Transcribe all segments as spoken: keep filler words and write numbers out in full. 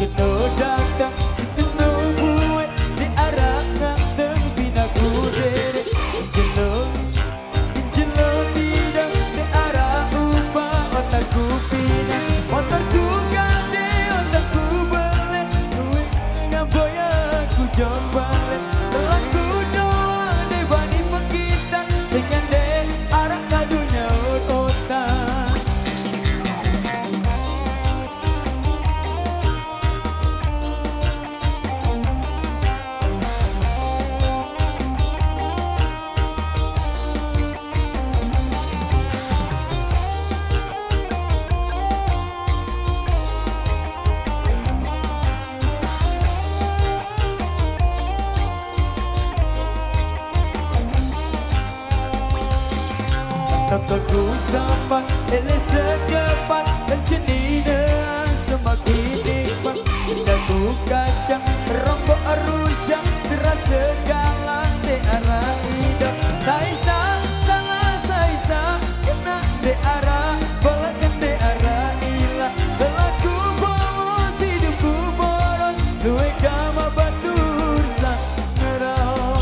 Takutku sampai ele sedepan dan cenina semakin nikmat. Indahku kacang rombok rujak serasa galang de arah indah. Saisa salah saisa kena de arah balakan de arah ilah. Belaku bos hidupku boros luwe kama batur sang ngeros.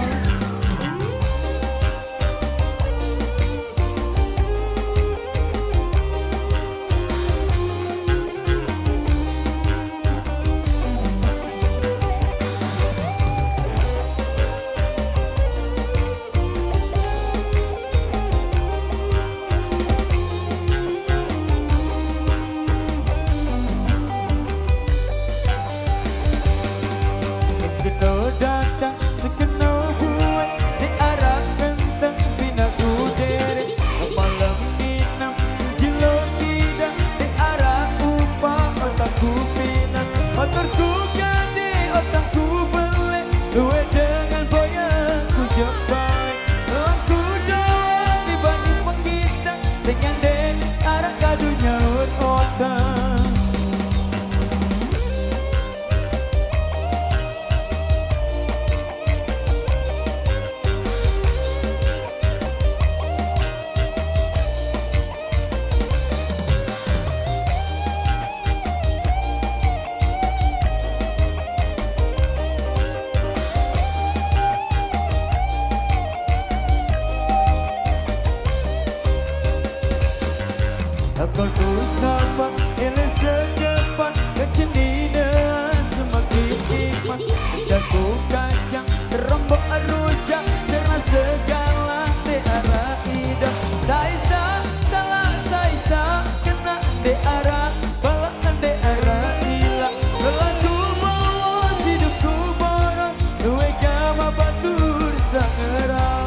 Sekeno datang, sekeno buat di arah kentang bina kudere. Malam minam jelo tidak di arah upah otakku pinang. Motorku gade otakku beli luwe dengan boyangku jepang. Aku doang dibanding pengitang sehingga di arah kadunya otak. Takutku sampai ele sedepan dan cenina semakin nikmat. Indahku kacang rombok rujak serasa galang de arah idah. Saisa salah saisa kena de arah balakan de arah ilah. Belaku bos hidupku boros luwe gama batur sang ngeros.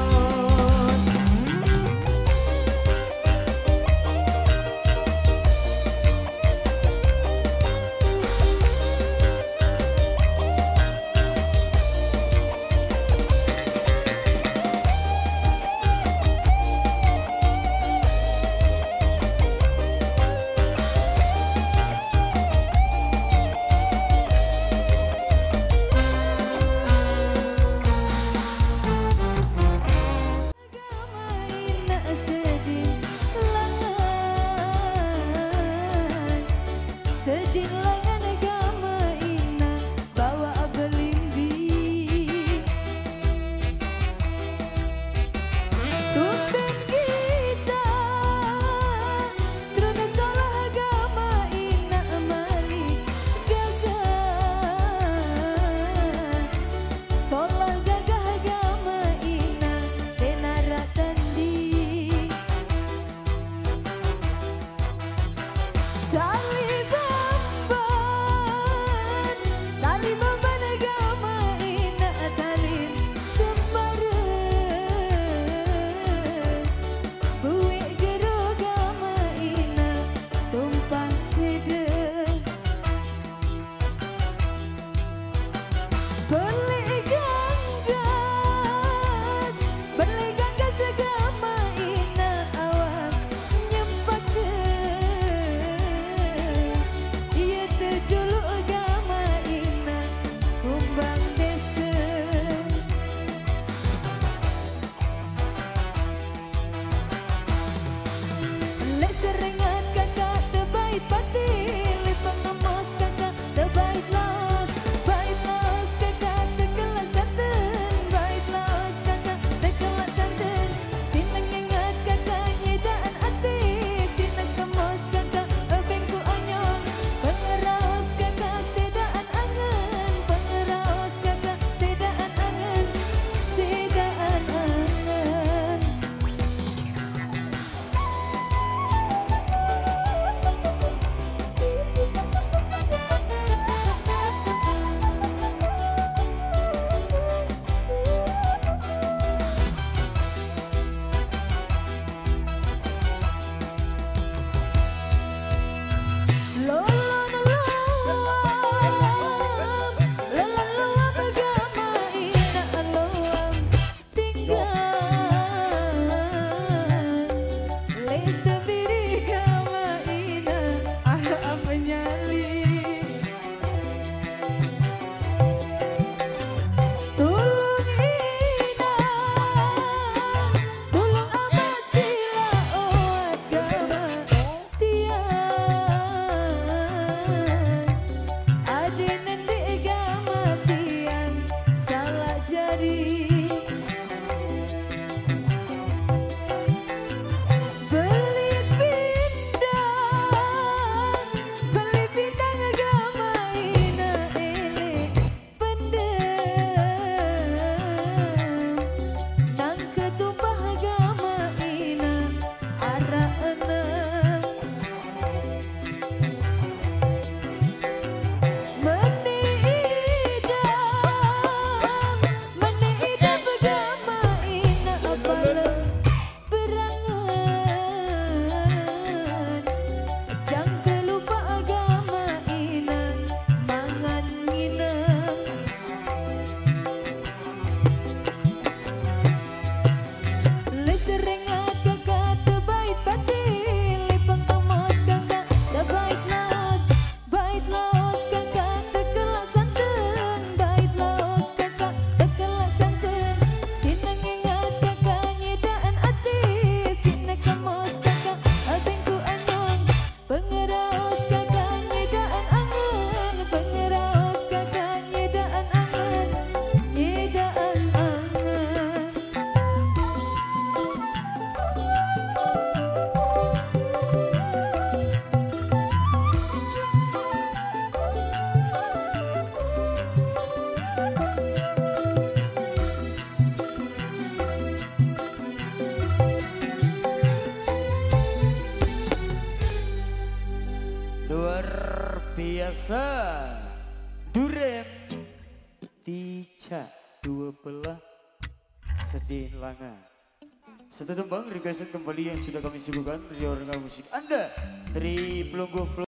biasa Durem Tica dua belah Sedin Langa. Satu tembang requestan kembali yang sudah kami suguhkan dari orang musik Anda dari pelungguh